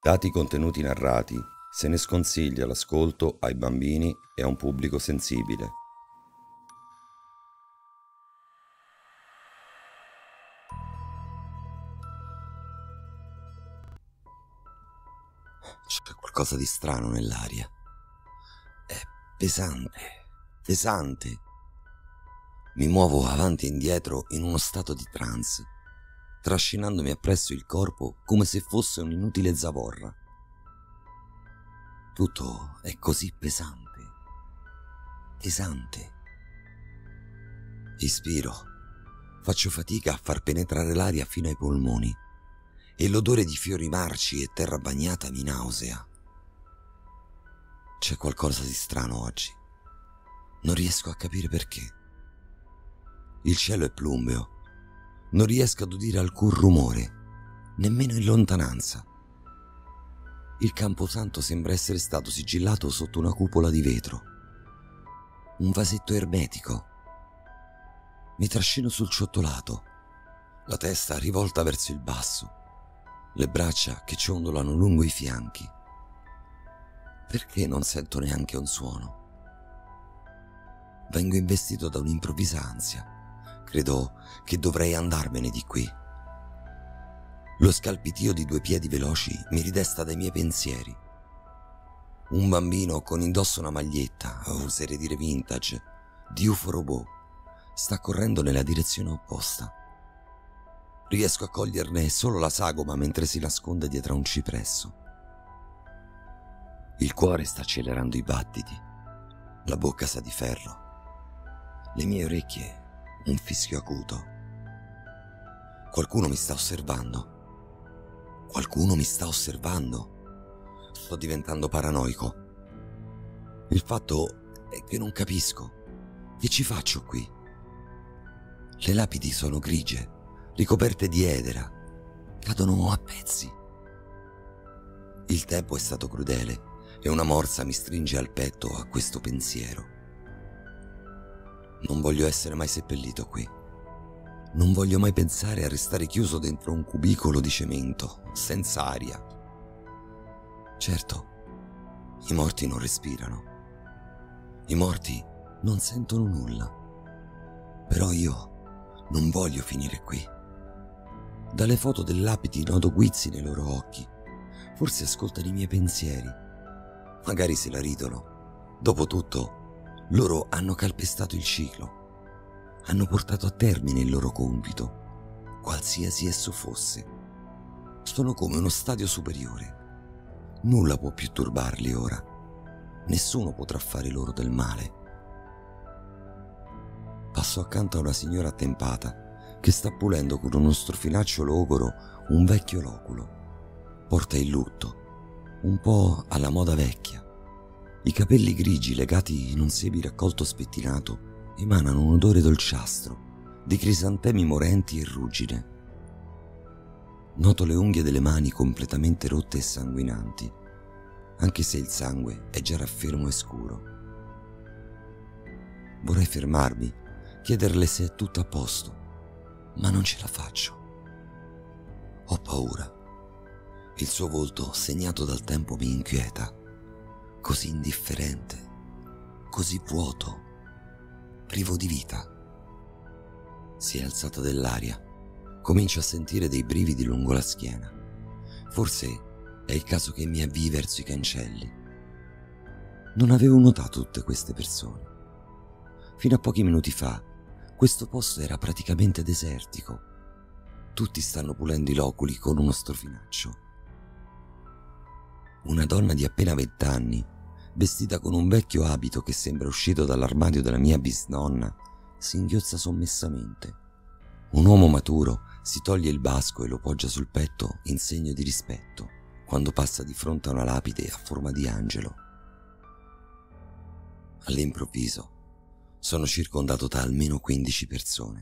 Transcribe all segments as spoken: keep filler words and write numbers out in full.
Dati i contenuti narrati, se ne sconsiglia l'ascolto ai bambini e a un pubblico sensibile. C'è qualcosa di strano nell'aria. È pesante, pesante. Mi muovo avanti e indietro in uno stato di trance, trascinandomi appresso il corpo come se fosse un'inutile zavorra. Tutto è così pesante, pesante. Ispiro, faccio fatica a far penetrare l'aria fino ai polmoni e l'odore di fiori marci e terra bagnata mi nausea. C'è qualcosa di strano oggi. Non riesco a capire perché. Il cielo è plumbeo. Non riesco ad udire alcun rumore, nemmeno in lontananza. Il camposanto sembra essere stato sigillato sotto una cupola di vetro. Un vasetto ermetico. Mi trascino sul ciottolato, la testa rivolta verso il basso, le braccia che ciondolano lungo i fianchi. Perché non sento neanche un suono? Vengo investito da un'improvvisa ansia. Credo che dovrei andarmene di qui. Lo scalpitio di due piedi veloci mi ridesta dai miei pensieri. Un bambino con indosso una maglietta, oserei dire vintage, di U F O robot, sta correndo nella direzione opposta. Riesco a coglierne solo la sagoma mentre si nasconde dietro a un cipresso. Il cuore sta accelerando i battiti, la bocca sa di ferro, le mie orecchie un fischio acuto. Qualcuno mi sta osservando. Qualcuno mi sta osservando. Sto diventando paranoico. Il fatto è che non capisco. Che ci faccio qui? Le lapidi sono grigie, ricoperte di edera, cadono a pezzi. Il tempo è stato crudele e una morsa mi stringe al petto a questo pensiero. Non voglio essere mai seppellito qui. Non voglio mai pensare a restare chiuso dentro un cubicolo di cemento, senza aria. Certo, i morti non respirano. I morti non sentono nulla. Però io non voglio finire qui. Dalle foto delle lapidi noto guizzi nei loro occhi. Forse ascoltano i miei pensieri. Magari se la ridono. Dopotutto, loro hanno calpestato il ciclo, hanno portato a termine il loro compito, qualsiasi esso fosse. Sono come uno stadio superiore. Nulla può più turbarli ora. Nessuno potrà fare loro del male. Passo accanto a una signora attempata che sta pulendo con uno strofinaccio logoro un vecchio loculo. Porta il lutto, un po' alla moda vecchia. I capelli grigi legati in un semi raccolto spettinato emanano un odore dolciastro di crisantemi morenti e ruggine. Noto le unghie delle mani completamente rotte e sanguinanti, anche se il sangue è già raffermo e scuro. Vorrei fermarmi, chiederle se è tutto a posto, ma non ce la faccio. Ho paura. Il suo volto segnato dal tempo mi inquieta. Così indifferente, così vuoto, privo di vita. Si è alzata dell'aria. Comincio a sentire dei brividi lungo la schiena. Forse è il caso che mi avvii verso i cancelli. Non avevo notato tutte queste persone. Fino a pochi minuti fa, questo posto era praticamente desertico. Tutti stanno pulendo i loculi con uno strofinaccio. Una donna di appena vent'anni, vestita con un vecchio abito che sembra uscito dall'armadio della mia bisnonna, singhiozza sommessamente. Un uomo maturo si toglie il basco e lo poggia sul petto in segno di rispetto quando passa di fronte a una lapide a forma di angelo. All'improvviso sono circondato da almeno quindici persone.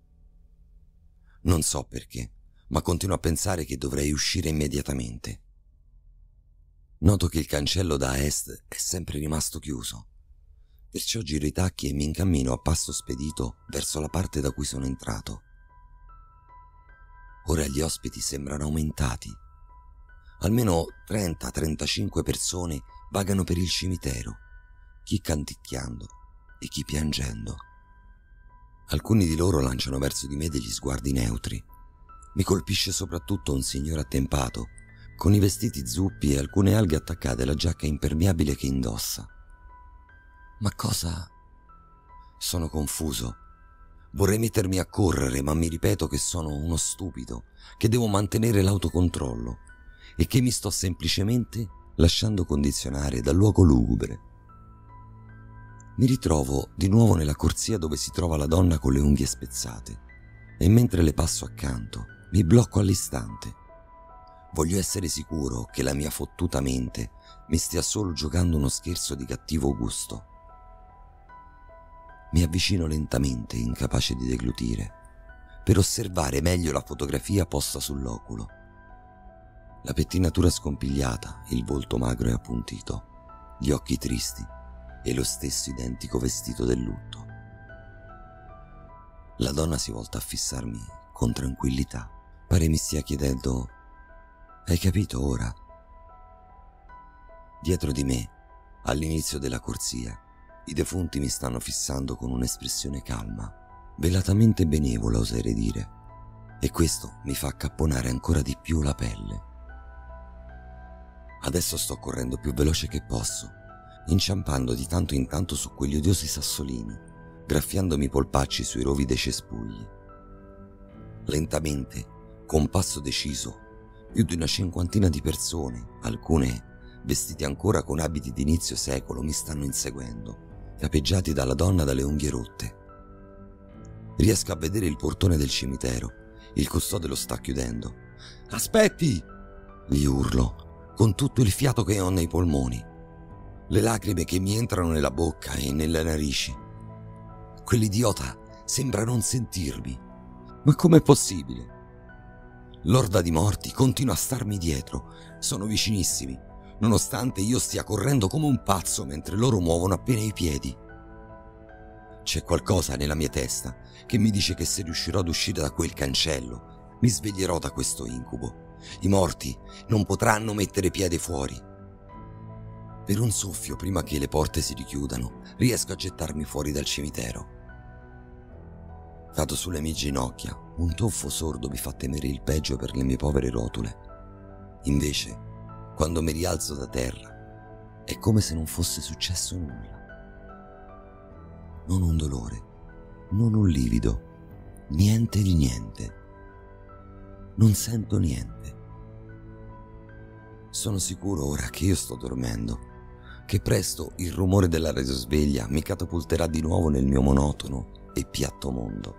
Non so perché, ma continuo a pensare che dovrei uscire immediatamente. Noto che il cancello da est è sempre rimasto chiuso, perciò giro i tacchi e mi incammino a passo spedito verso la parte da cui sono entrato. Ora gli ospiti sembrano aumentati. Almeno trenta trentacinque persone vagano per il cimitero, chi canticchiando e chi piangendo. Alcuni di loro lanciano verso di me degli sguardi neutri. Mi colpisce soprattutto un signore attempato, con i vestiti zuppi e alcune alghe attaccate alla giacca impermeabile che indossa. Ma cosa? Sono confuso. Vorrei mettermi a correre, ma mi ripeto che sono uno stupido, che devo mantenere l'autocontrollo e che mi sto semplicemente lasciando condizionare dal luogo lugubre. Mi ritrovo di nuovo nella corsia dove si trova la donna con le unghie spezzate e mentre le passo accanto mi blocco all'istante. Voglio essere sicuro che la mia fottuta mente mi stia solo giocando uno scherzo di cattivo gusto. Mi avvicino lentamente, incapace di deglutire, per osservare meglio la fotografia posta sull'oculo. La pettinatura scompigliata, il volto magro e appuntito, gli occhi tristi e lo stesso identico vestito del lutto. La donna si volta a fissarmi con tranquillità. Pare mi stia chiedendo: hai capito ora? Dietro di me, all'inizio della corsia, i defunti mi stanno fissando con un'espressione calma, velatamente benevola oserei dire, e questo mi fa accapponare ancora di più la pelle. Adesso sto correndo più veloce che posso, inciampando di tanto in tanto su quegli odiosi sassolini, graffiandomi i polpacci sui rovi dei cespugli. Lentamente, con passo deciso, più di una cinquantina di persone, alcune vestite ancora con abiti di inizio secolo, mi stanno inseguendo, capeggiati dalla donna dalle unghie rotte. Riesco a vedere il portone del cimitero, il custode lo sta chiudendo. «Aspetti!» gli urlo, con tutto il fiato che ho nei polmoni, le lacrime che mi entrano nella bocca e nelle narici. Quell'idiota sembra non sentirmi. Ma com'è possibile? L'orda di morti continua a starmi dietro, sono vicinissimi, nonostante io stia correndo come un pazzo mentre loro muovono appena i piedi. C'è qualcosa nella mia testa che mi dice che se riuscirò ad uscire da quel cancello, mi sveglierò da questo incubo. I morti non potranno mettere piede fuori. Per un soffio, prima che le porte si richiudano, riesco a gettarmi fuori dal cimitero. Cado sulle mie ginocchia, un tonfo sordo mi fa temere il peggio per le mie povere rotule. Invece, quando mi rialzo da terra, è come se non fosse successo nulla. Non un dolore, non un livido, niente di niente. Non sento niente. Sono sicuro ora che io sto dormendo, che presto il rumore della risveglia mi catapulterà di nuovo nel mio monotono e piatto mondo.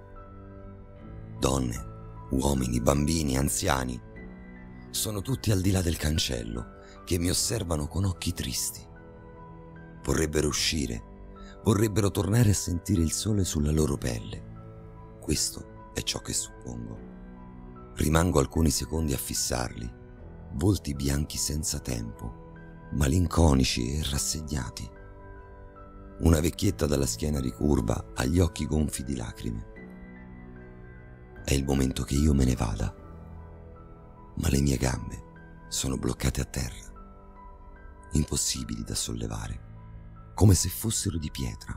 Donne, uomini, bambini, anziani, sono tutti al di là del cancello che mi osservano con occhi tristi. Vorrebbero uscire, vorrebbero tornare a sentire il sole sulla loro pelle. Questo è ciò che suppongo. Rimango alcuni secondi a fissarli, volti bianchi senza tempo, malinconici e rassegnati. Una vecchietta dalla schiena ricurva ha gli occhi gonfi di lacrime. È il momento che io me ne vada, ma le mie gambe sono bloccate a terra, impossibili da sollevare, come se fossero di pietra.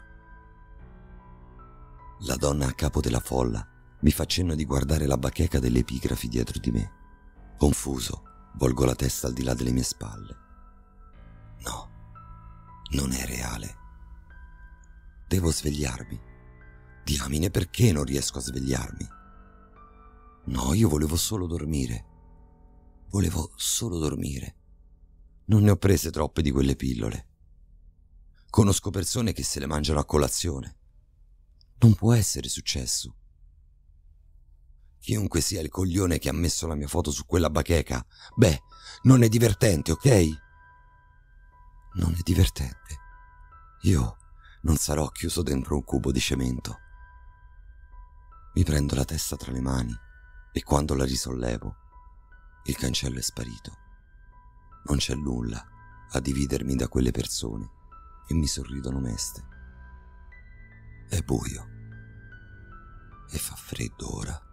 La donna a capo della folla mi fa cenno di guardare la bacheca delle epigrafi dietro di me. Confuso, volgo la testa al di là delle mie spalle. No, non è reale. Devo svegliarmi. Diamine, perché non riesco a svegliarmi? No, io volevo solo dormire. Volevo solo dormire. Non ne ho prese troppe di quelle pillole. Conosco persone che se le mangiano a colazione. Non può essere successo. Chiunque sia il coglione che ha messo la mia foto su quella bacheca, beh, non è divertente, ok? Non è divertente. Io non sarò chiuso dentro un cubo di cemento. Mi prendo la testa tra le mani e quando la risollevo, il cancello è sparito. Non c'è nulla a dividermi da quelle persone che mi sorridono meste. È buio e fa freddo ora.